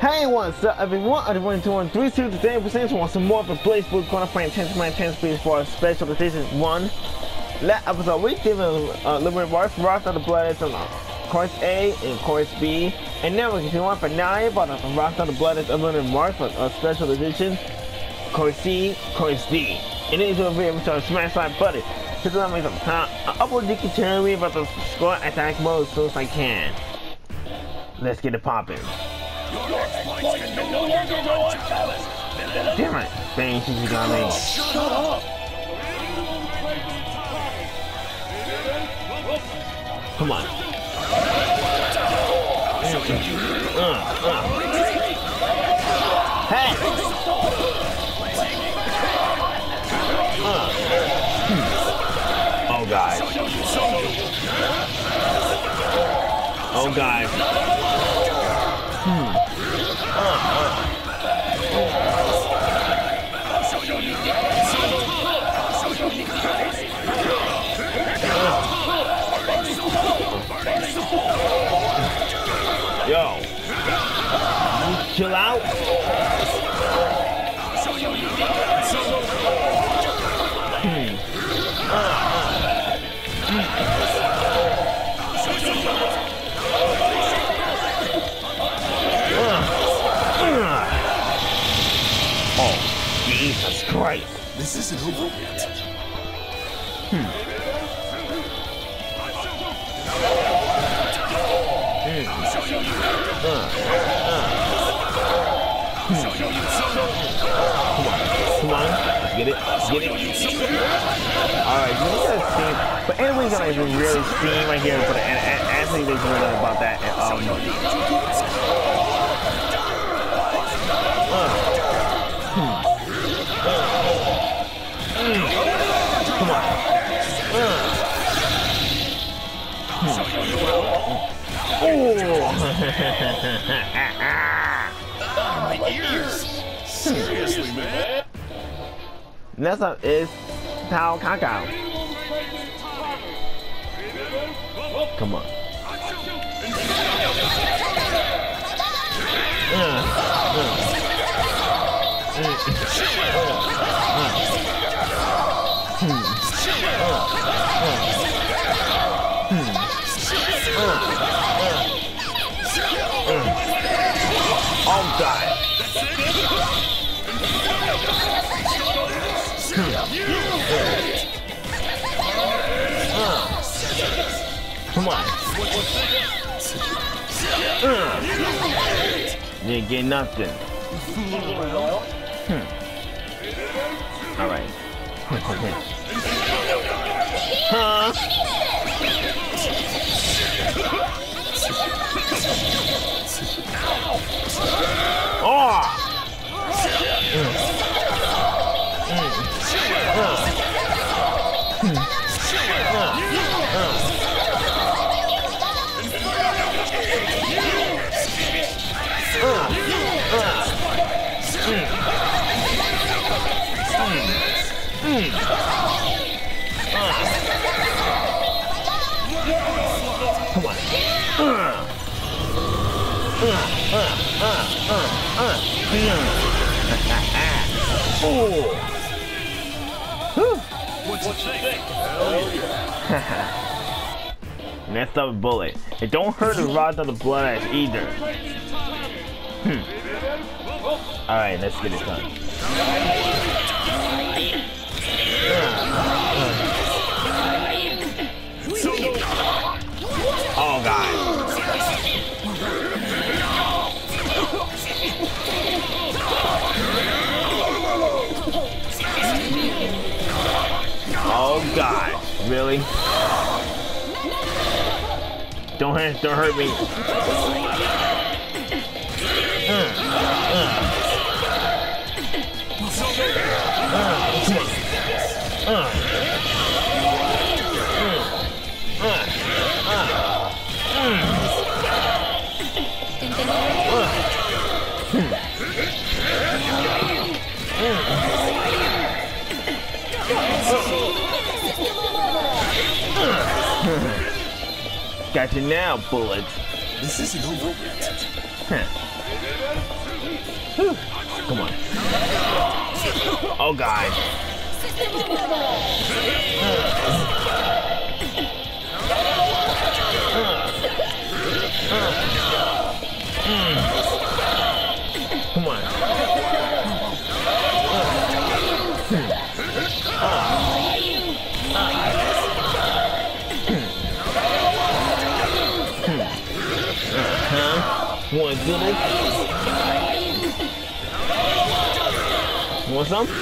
Hey, what's up everyone? I'm 213 today we want some more of the BlazBlue Chrono Phantasma PS4 Special Edition 1. Last episode we did a little bit more for Rock of the Blood on course A and course B. And now we continue on for 9 about the Rock of the Blood is a little more for a Special Edition course C, course D. And then you do a video which smash that button. Hit the like I upload you can tell me about the score attack mode as soon as I can. Let's get it popping. Damn it, Bang, she's got me. Shut up! Come on. Hey! Oh god. Oh god. Yo, chill out. Oh, Jesus Christ. This isn't over yet. Come on, let's get it, Alright, you guys see, but anyways, I can really see right here, but Anthony didn't know about that, come on. My ears! Seriously, man? Next up is Tao Kakao. Come on. Oh god. Come on. You didn't get nothing. Alright. Huh? Oh! Come on. Next up, bullet. It don't hurt the rod of the blood as either. Alright, let's get it done. Oh god. Oh god. Really? Don't hurt me. Got you now, bullets. This isn't over yet. Whew. Come on. Oh God. Come on. Want to do this? Want some?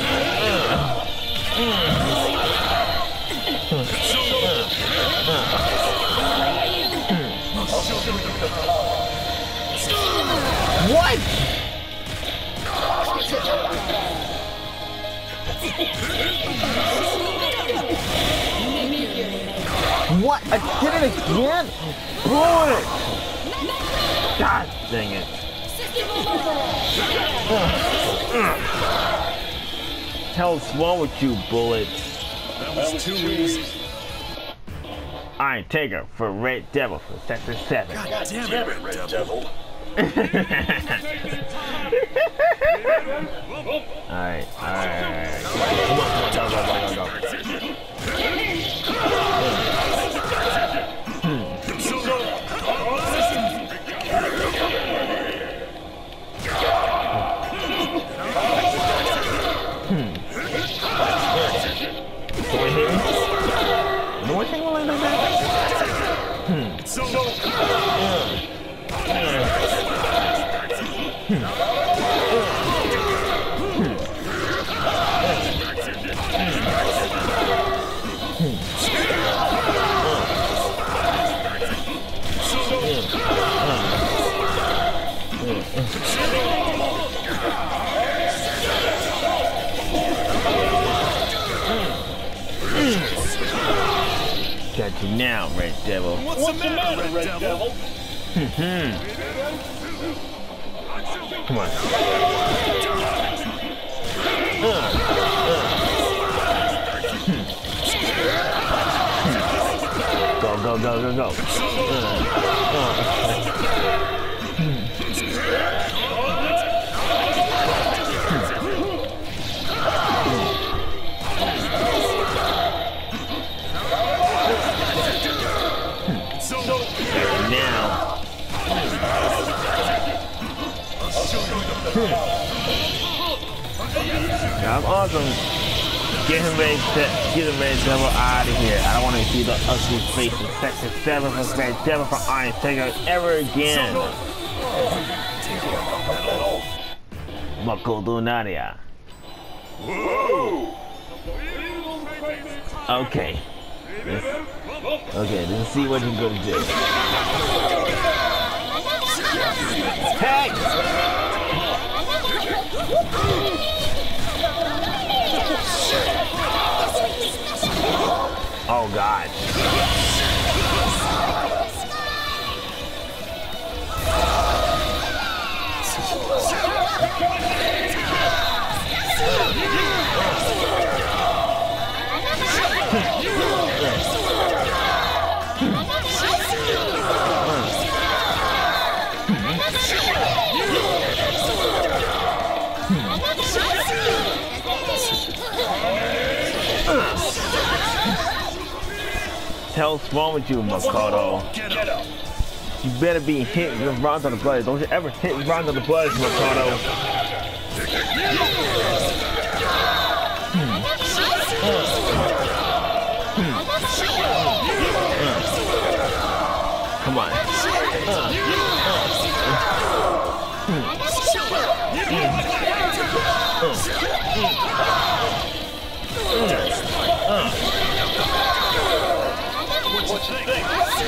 What? What? I did it again? Blew it! God dang it. Hell's wrong with you, bullets? That was too easy. Iron Tiger for Red Devil for Sector 7. God damn it, Red Devil. Alright. Come on, go. No one thing like that? Got you now, Red Devil. What's the matter, Red Devil? Come on. Go. Now. I'm awesome. Get him Red Devil out of here. I don't want to see the ugly face of Sector 7 for Red Devil for Iron Tiger ever again. Mako Lunaria. Okay. Let's see what you're gonna do. Hey! Oh God. Hell's wrong with you, Makoto? You better be hit with rounds on the blood. Don't you ever hit rounds on the blood, Makoto. Come on. What you think?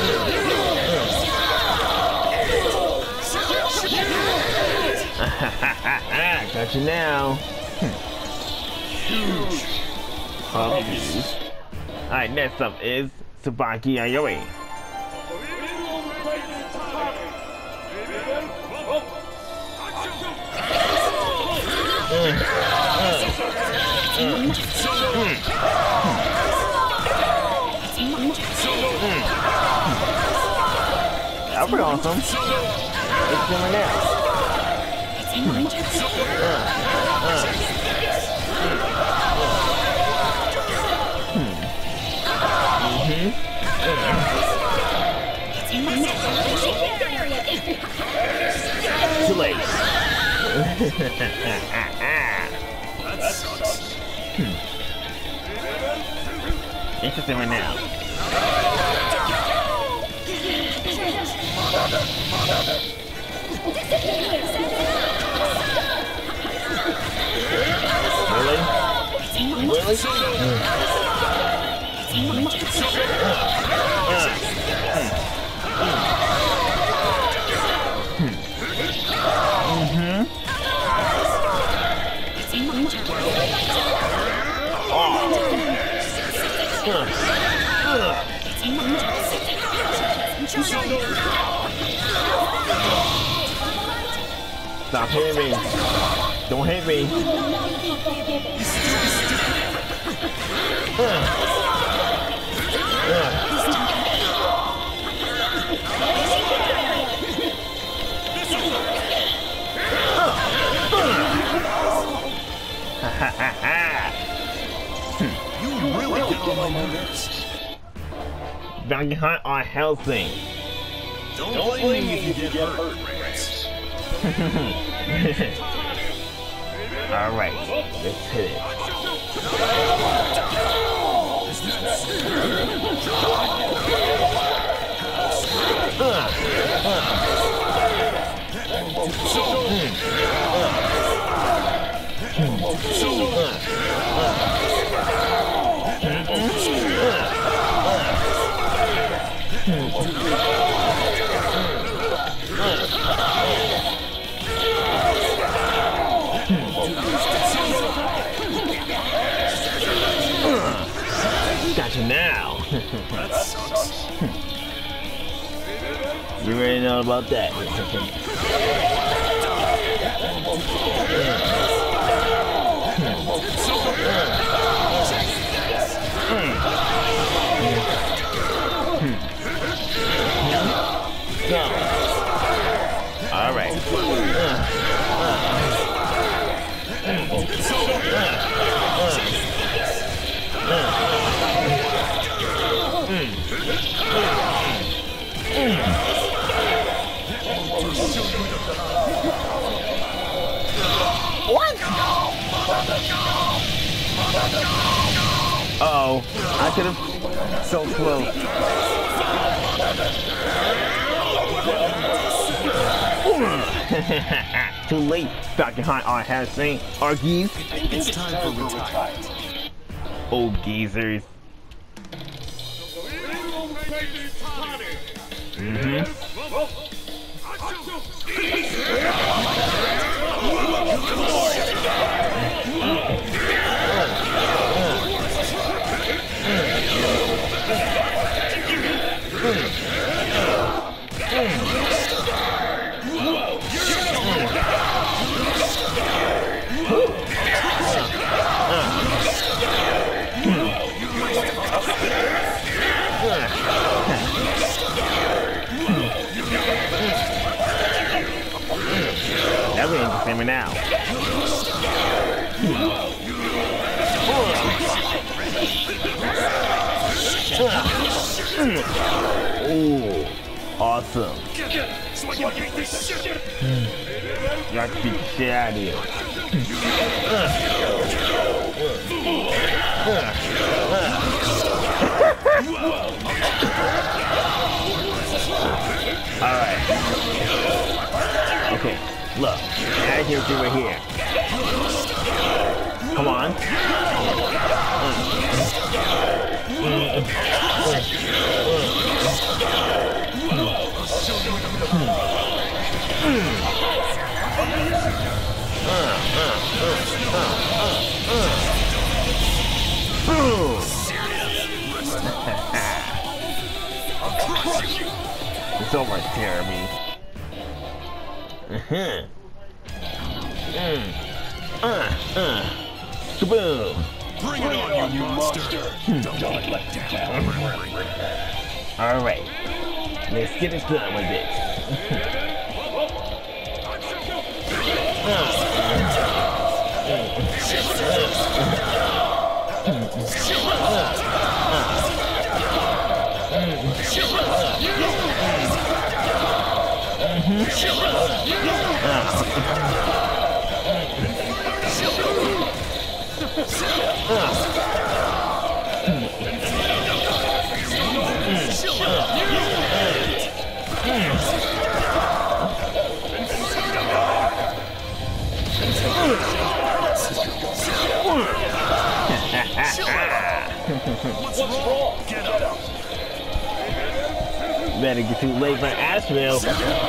Got you now. Huge. Alright, next up is Tsubaki Ayori. That's pretty awesome. It's coming now. Too late. That sucks. Interesting right now. Really? Really? Stop hitting me. Don't hit me. You really get on my nerves. Back behind our health thing. Don't blame me if you get hurt, Rance. Alright, let's hit it. Gotcha now. That sucks. You already know about that. All right. What? Uh-oh, I could have so slow. Too late. Back behind our head saying, our geese. It's time for retirement. Old geezers. That's interesting me now. Ooh, awesome. You have to beat the shit out of you. Alright. Okay, look. Now here's you right here. Come on. It's over, Jeremy. Kaboom! Bring it on, you monster! Don't let down. Alright, let's get it done with this. What's wrong? Get up. Better get too late for Asheville.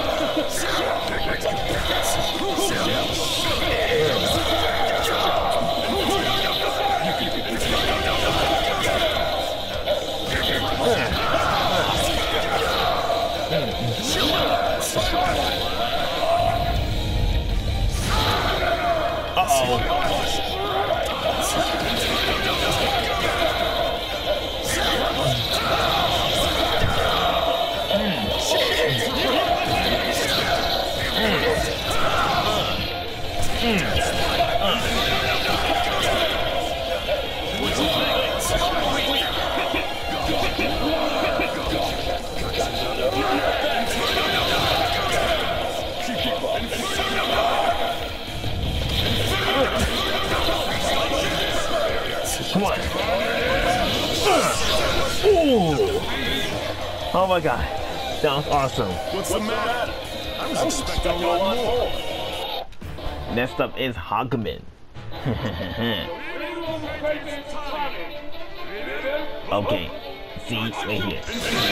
Come on. Oh my god. That was awesome. What's the matter? I was expecting a lot more. Next up is Hogman. Okay. See, right here.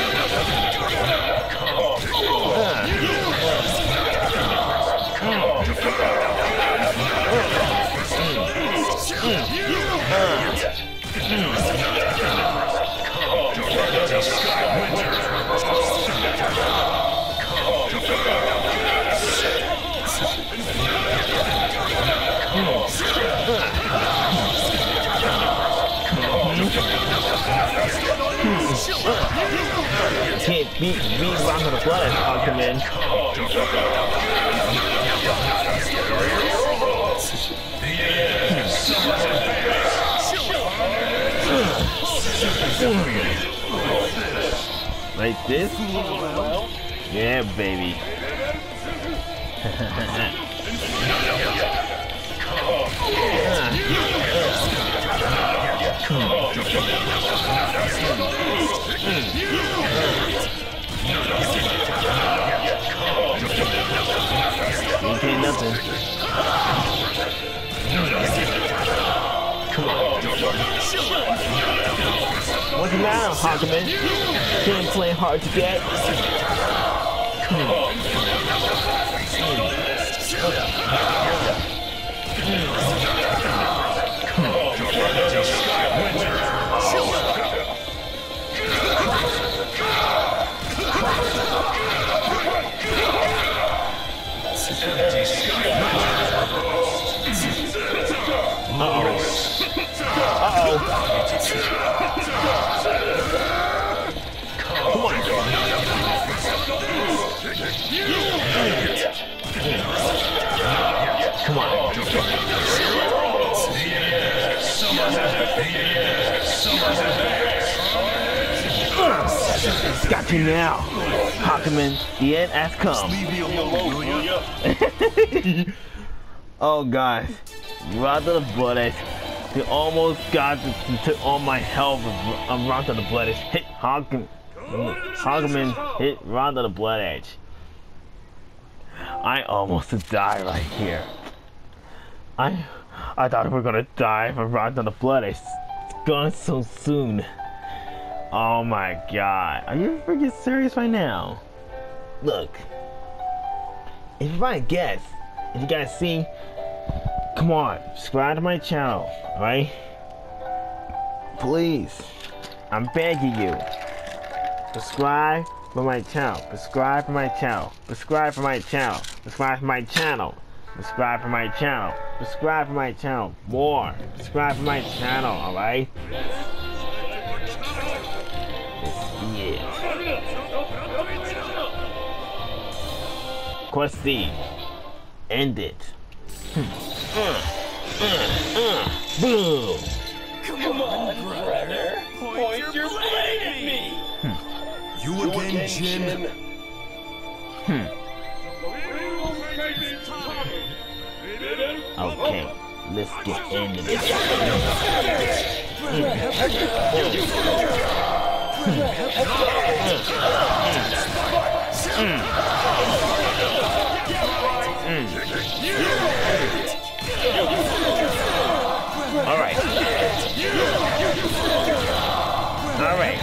Can't beat Rock of the Blood, Hogman. Like this? Yeah, baby. Okay, nothing. Come on. What's the matter, Hogman? Can't play hard to get. Come on. Come on. Come on. Got you now, Hawkman. The end has come. Leave me alone, will ya? Oh guys, Rock of the Blood Edge. They almost got to all my health of Rock of the Blood Edge. Hit Hogman hit Rock of the Blood Edge. I almost died right here. I thought we were gonna die from Rock of the Blood Edge. It's gone so soon. Oh my god. Are you freaking serious right now? Look. If you might guess, if you guys see, come on, subscribe to my channel, alright? Please. I'm begging you. Subscribe for my channel. Subscribe for my channel. Subscribe for my channel. Subscribe for my channel. Subscribe for my channel. Subscribe for my channel. More. Subscribe for my channel, alright? Yeah. Quest C. End it. Boom. Come on, brother. Point your blade at me. You again, Jin? Okay, let's get into this. All right. All right.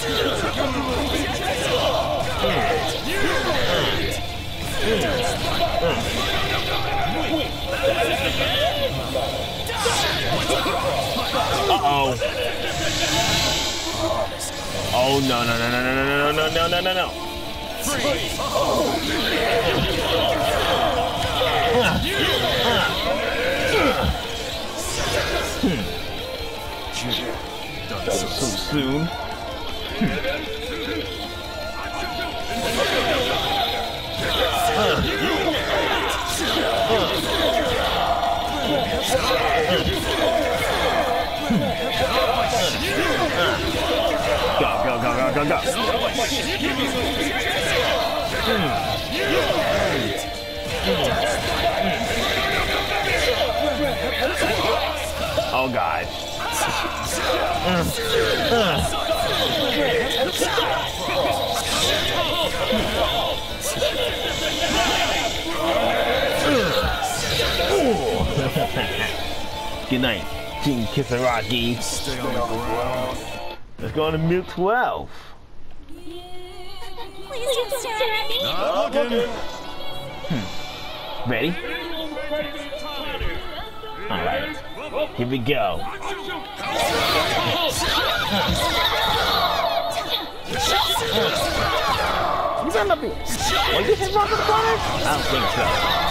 Uh-oh. Oh no no no no no no no no no no no. So soon. Go, go, go, go, go, go. Oh, God. Good night, King Kisaragi. Stay on the ground. Let's go on to Milk 12. Please don't stare at me. Not looking. Ready? Alright, here we go. You better not be. Will you hit rock in the corner? I don't think so.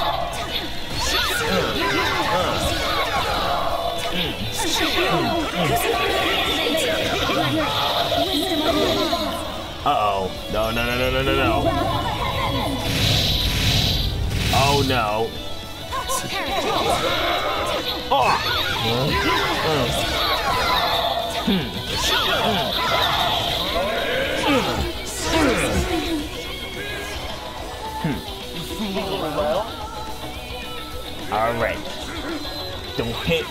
Uh-oh. No, no, no, no, no, no, no. Oh, no. All right. Don't hit.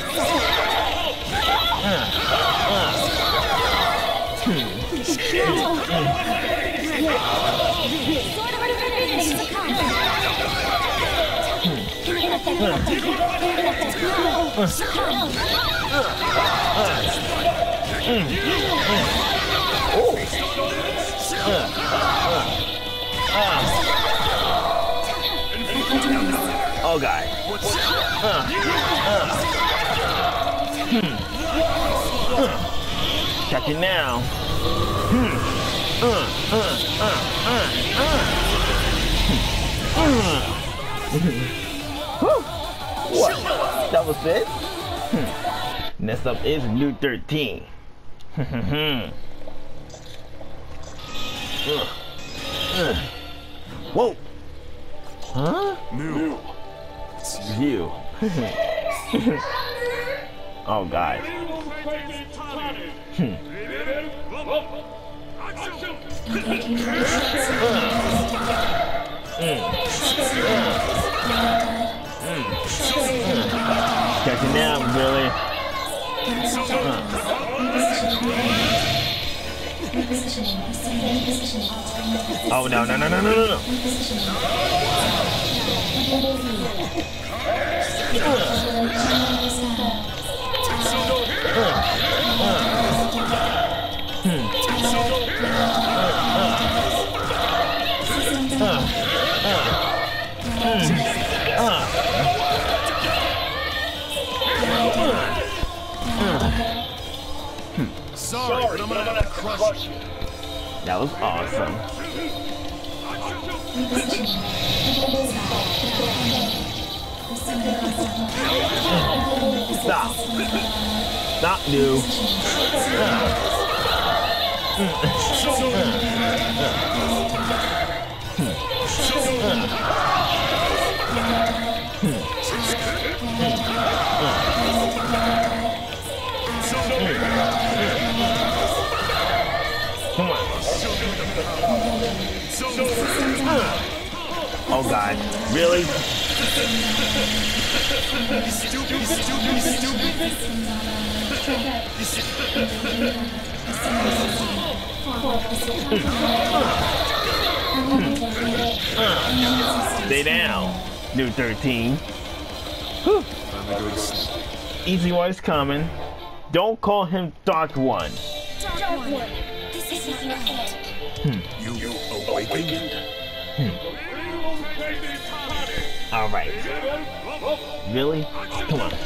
Oh, God. Catch it now. What? That was it? Next up is New 13. Whoa! Huh? New. It's you. Oh, God. Catch it now, Billy. Oh, no, no, no, no, no, no, no. Sorry, but I'm gonna have to crush you. That was awesome. Stop. Stop, dude. Oh God, really? Stay down, new 13. Whew. Easy One's coming. Don't call him Dark One. Dark One, this is not your end. You awakened? All right. Really? Come on.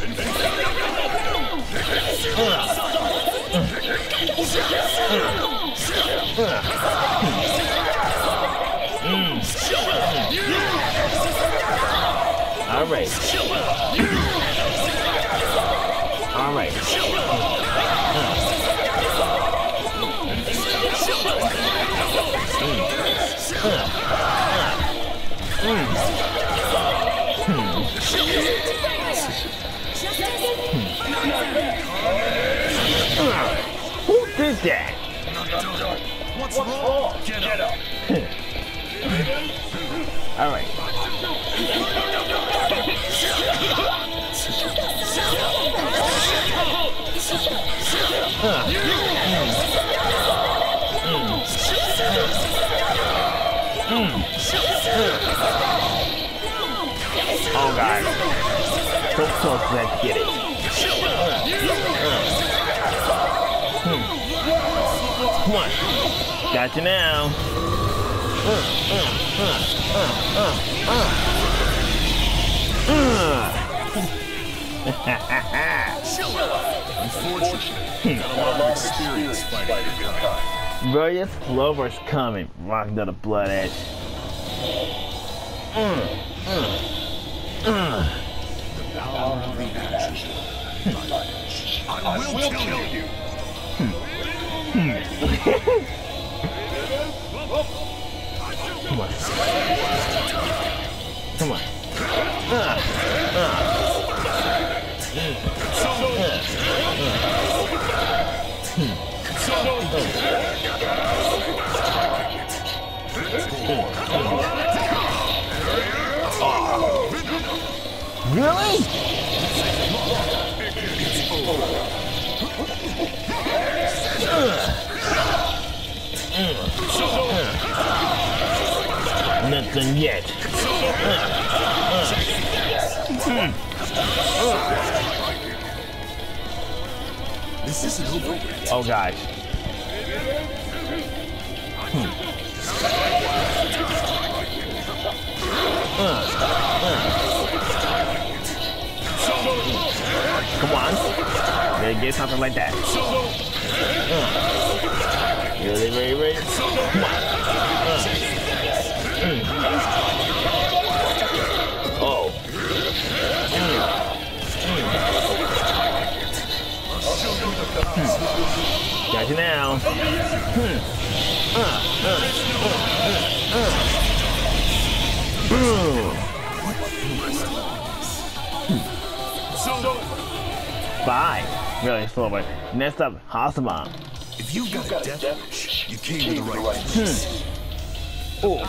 All right. All right. Who did that? What's wrong? Get up. All right. Oh God. So close to that to get it. Come on. Gotcha now. Unfortunately, got a lot of experience fighting your kind. Brilliant Clover's coming. Rocking to the blood edge. The power of the action. I will kill you. Come on. Come on. Really? Nothing yet. This isn't over yet. Oh gosh. Come on. Gotta get something like that. Really, really, really. Come on. Oh. Got you now. Bye. Really slow, but next up, Hasama. If you've got a death wish, you came to the right place. Oh.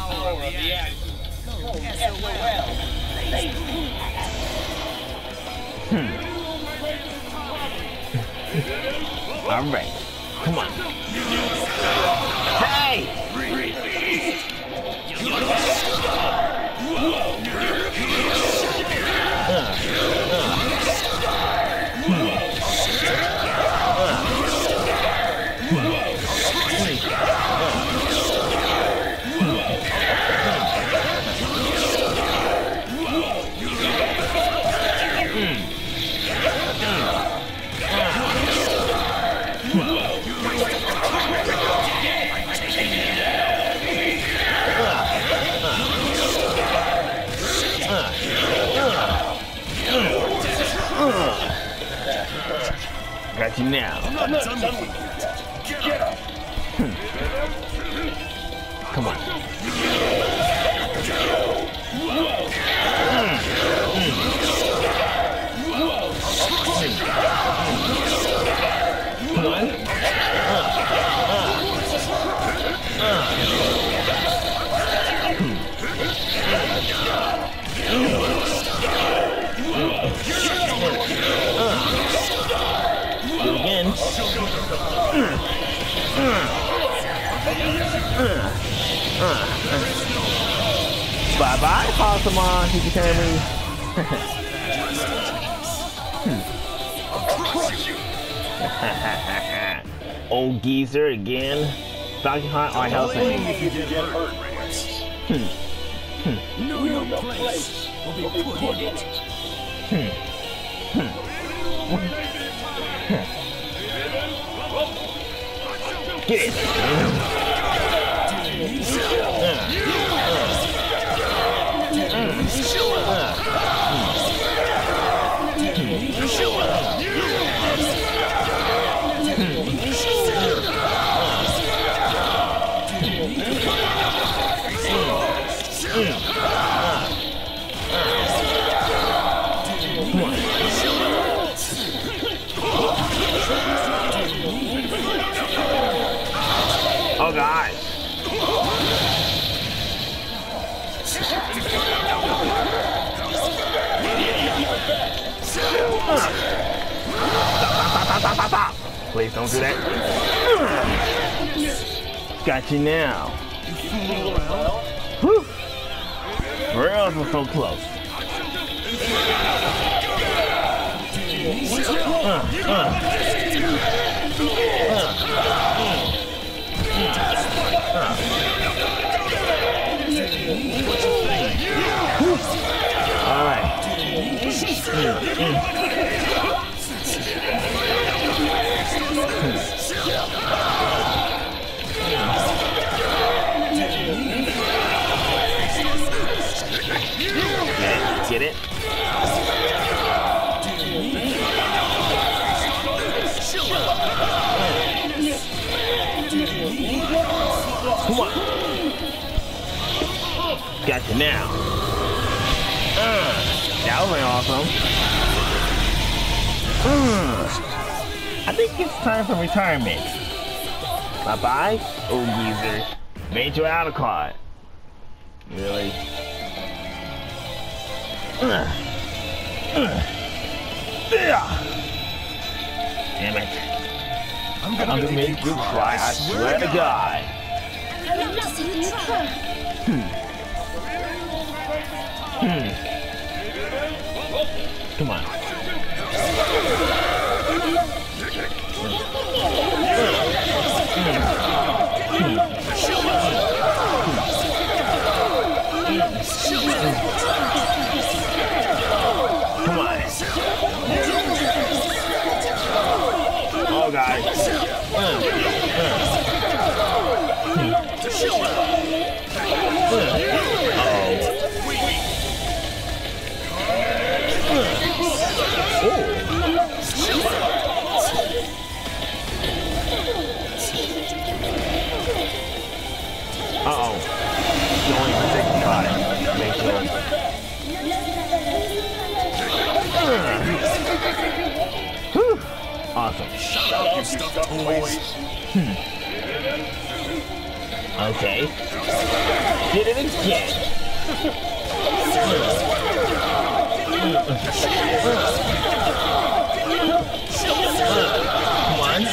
All right. Come on. Hey! Got you now. Come on. Come on. Bye bye, Phantasma. He can carry me. Old geezer again. Bounty hunt on Helsing. No, your place will be put in it. Get it. Oh God. Stop. Please don't do that. Got you now. Whew. Rails were so close. All right. Get it? Come on. Got you now. That was awesome. I think it's time for retirement. Bye-bye, old geezer. Made you out of card. Really? Damn it. I'm gonna make you cry, I swear to God. I want to see you try. Come on. Come on. Oh God. Uh-oh. Don't even take a shot. Make sure. Whew. Awesome. Shut up, you stuffed toys. Okay. Did it again. Come on.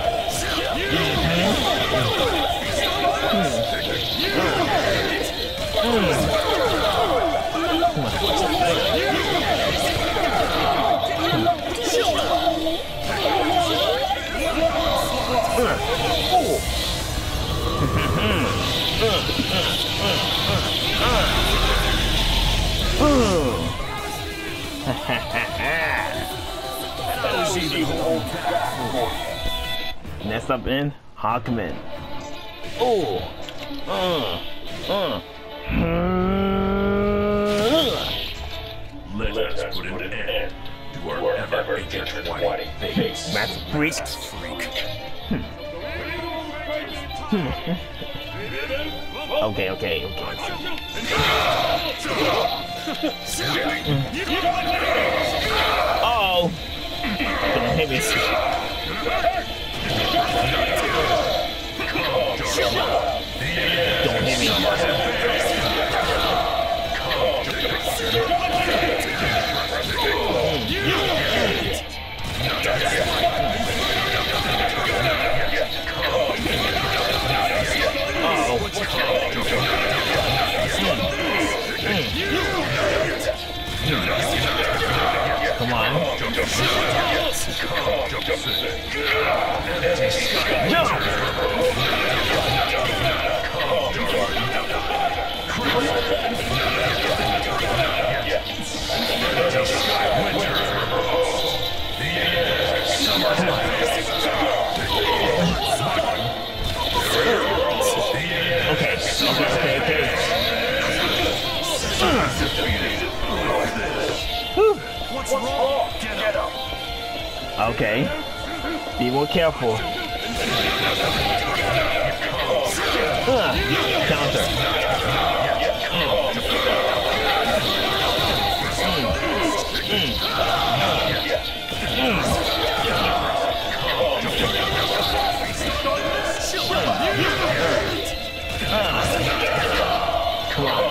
Next up in Hawkman. Oh. Let us put an end to our ever-intertwining face. That's a freak. Okay. Oh! Don't hit me. Don't hit me. What's wrong? Get up. Okay. Be more careful. Counter. Come on.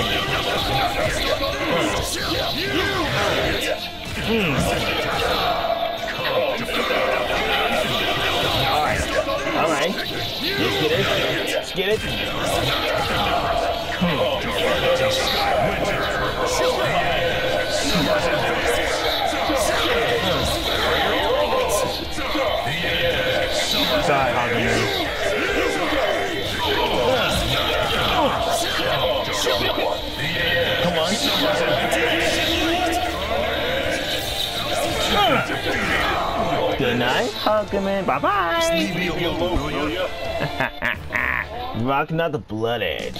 All right. Let's get it. Let's get it. Sorry, Hogman. Come on. Good night, Hogman. Bye-bye. Leave me alone, will ya? Rocking out the blood edge.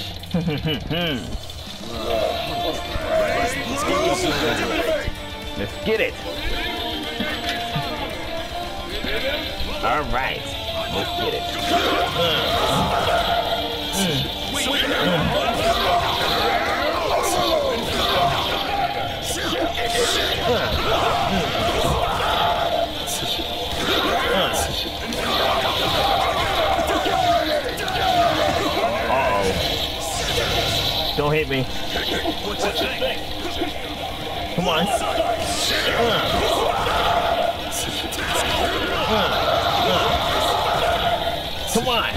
Let's get it. All right. Let's get it. Don't hit me. Come on. Come on.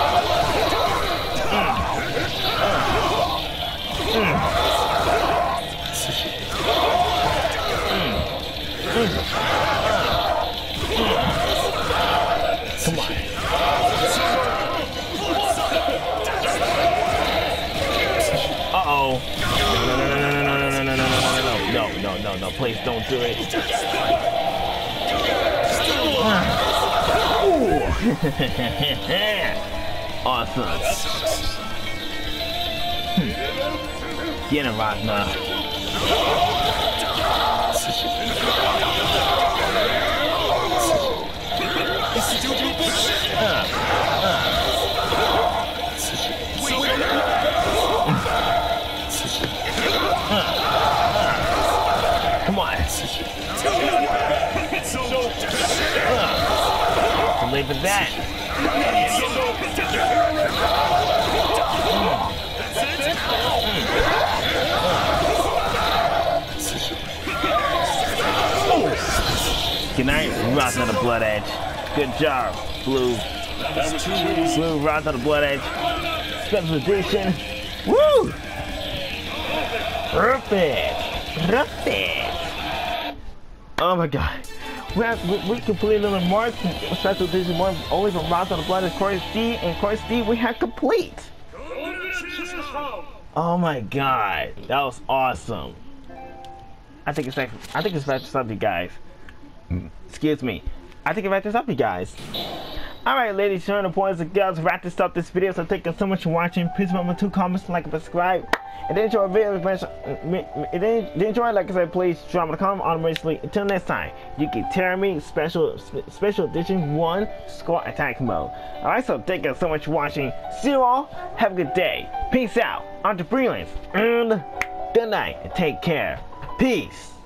Come on. Uh-oh. No, please don't do it. Awesome. Get him, Ragnar. Come on. Leave it that. Good night, Rock on the Blood Edge. Good job, Blue. Blue, Rock on the Blood Edge. Special edition. Woo! Perfect. Perfect. Oh my god. We completed the March Special Edition 1 only from Rock on the Blood Edge, Course D, and Course D we had complete. Oh my god. That was awesome. I think it's back to stop you guys. Excuse me. I think it's back to stop you guys. Alright, ladies, gentlemen, boys and girls, wrap this up this video. So thank you so much for watching. Please remember to comment, like, and subscribe. And then enjoy the video. Enjoy, like I said, please drop a comment on recently. Until next time, you can tear me special edition 1 score attack mode. Alright, so thank you so much for watching. See you all. Have a good day. Peace out. I'm the Freelance. And good night. And take care. Peace.